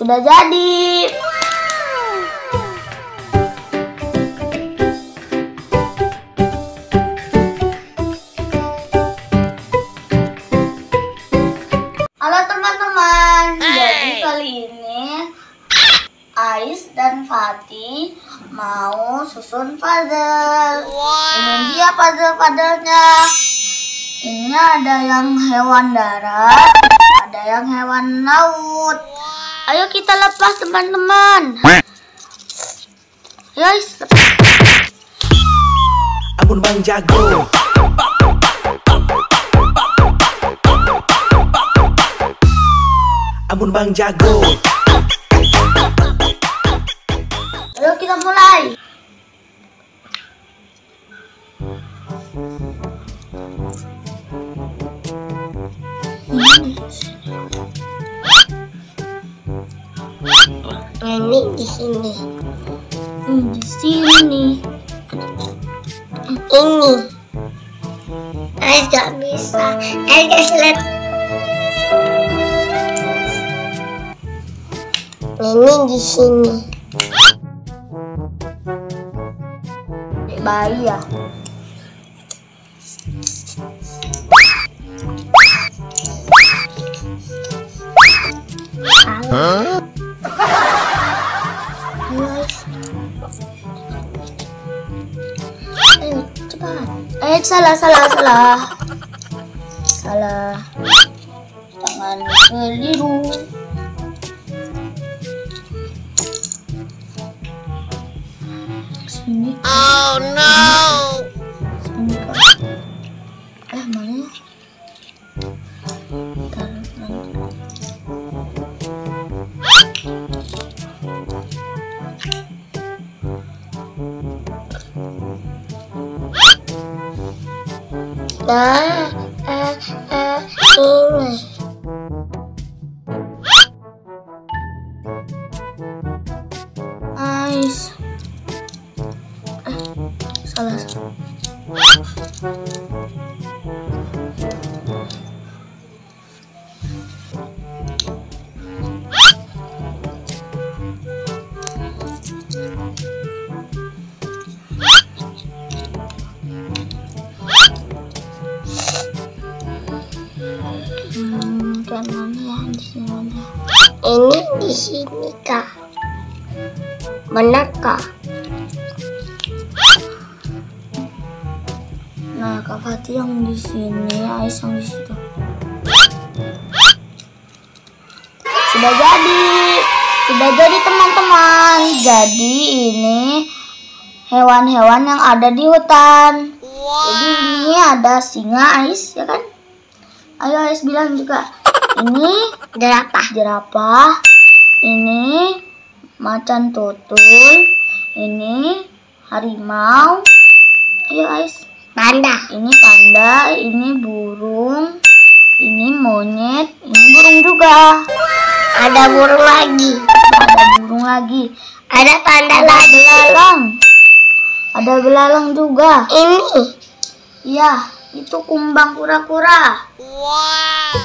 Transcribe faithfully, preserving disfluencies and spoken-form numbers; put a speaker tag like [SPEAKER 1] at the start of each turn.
[SPEAKER 1] Sudah jadi. Halo teman-teman, jadi kali ini Ais dan Fatih mau susun puzzle. Ini dia puzzle-puzzlenya. Ini ada yang hewan darat, ada yang hewan laut. Ayo kita lepas teman-teman. Guys,
[SPEAKER 2] Ampun Bang Jago. Ampun Bang Jago.
[SPEAKER 1] ayo kita mulai.
[SPEAKER 3] Ini di sini.
[SPEAKER 1] Hmm, di sini.
[SPEAKER 3] Ini. Ais gak bisa. Ais gak lihat. Ini di sini.
[SPEAKER 1] Bayi ya.
[SPEAKER 2] Hah?
[SPEAKER 1] Ayo cepat. Eh salah salah salah. Salah. Jangan keliru. Sini.
[SPEAKER 3] Oh no.
[SPEAKER 1] Sini kak. Eh mana ya? Taruh nanti.
[SPEAKER 3] Nah, eh, eh, ini.
[SPEAKER 1] Ais. Eh, salah salah. Hmm, kayak mana ya di sini ada.
[SPEAKER 3] Ini di sini kak. Benar kak?
[SPEAKER 1] Nah, Kak Fatih yang di sini, Ais yang di situ. Sudah jadi. Sudah jadi teman-teman. Jadi ini hewan-hewan yang ada di hutan. Jadi ini ada singa, Ais, ya kan? Ayo Ais bilang juga. Ini
[SPEAKER 3] Jerapah.
[SPEAKER 1] jerapah. Ini macan tutul. Ini harimau. Ayo Ais.
[SPEAKER 3] Panda.
[SPEAKER 1] Ini panda, ini burung, ini monyet, ini burung juga.
[SPEAKER 3] Ada burung lagi.
[SPEAKER 1] Ada burung lagi.
[SPEAKER 3] Ada panda
[SPEAKER 1] Ada
[SPEAKER 3] lagi.
[SPEAKER 1] belalang. Ada belalang juga.
[SPEAKER 3] Ini.
[SPEAKER 1] Iya, itu kumbang kura-kura.
[SPEAKER 3] Wow.